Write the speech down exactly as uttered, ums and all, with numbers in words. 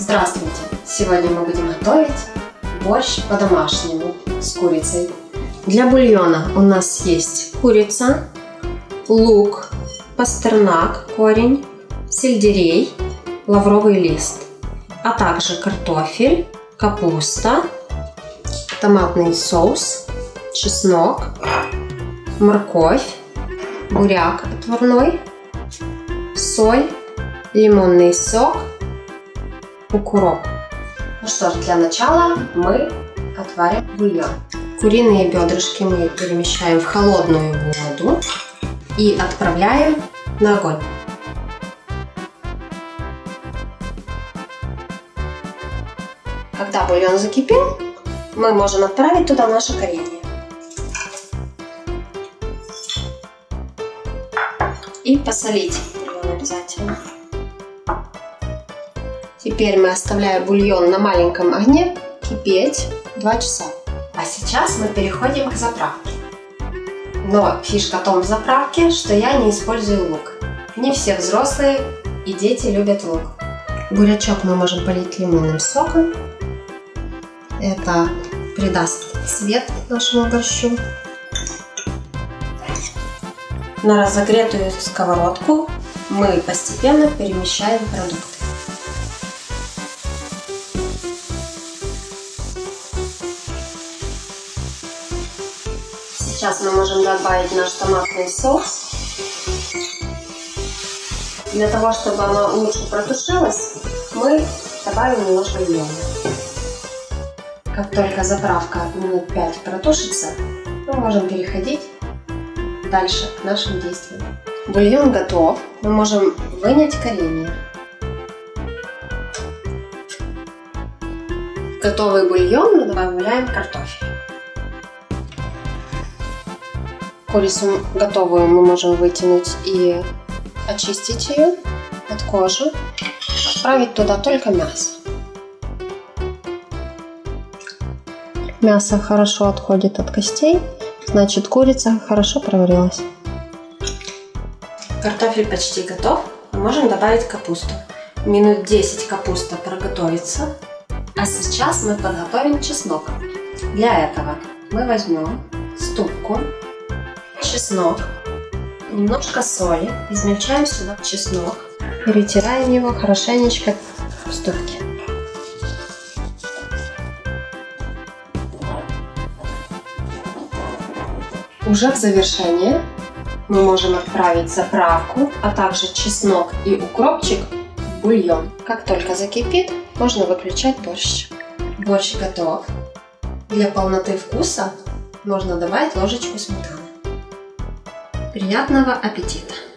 Здравствуйте! Сегодня мы будем готовить борщ по-домашнему с курицей. Для бульона у нас есть курица, лук, пастернак, корень, сельдерей, лавровый лист, а также картофель, капуста, томатный соус, чеснок, морковь, буряк отварной, соль, лимонный сок, укроп. Ну что ж, для начала мы отварим бульон. Куриные бедрышки мы перемещаем в холодную воду и отправляем на огонь. Когда бульон закипел, мы можем отправить туда наше коренье. И посолить бульон обязательно. Теперь мы оставляем бульон на маленьком огне кипеть два часа. А сейчас мы переходим к заправке. Но фишка в том в заправке, что я не использую лук. Не все взрослые и дети любят лук. Бурячок мы можем полить лимонным соком. Это придаст цвет нашему борщу. На разогретую сковородку мы постепенно перемещаем продукты. Сейчас мы можем добавить наш томатный соус. Для того, чтобы оно лучше протушилось, мы добавим немножко бульона. Как только заправка минут пять протушится, мы можем переходить дальше к нашим действиям. Бульон готов. Мы можем вынять коренье. В готовый бульон мы добавляем картофель. Курицу готовую мы можем вытянуть и очистить ее от кожи. Отправить туда только мясо. Мясо хорошо отходит от костей, значит курица хорошо проварилась. Картофель почти готов. Мы можем добавить капусту. Минут десять капуста проготовится. А сейчас мы подготовим чеснок. Для этого мы возьмем ступку, чеснок, немножко соли, измельчаем сюда чеснок, перетираем его хорошенечко в ступке. Уже в завершение мы можем отправить заправку, а также чеснок и укропчик в бульон. Как только закипит, можно выключать борщ. Борщ готов. Для полноты вкуса можно добавить ложечку сметаны. Приятного аппетита!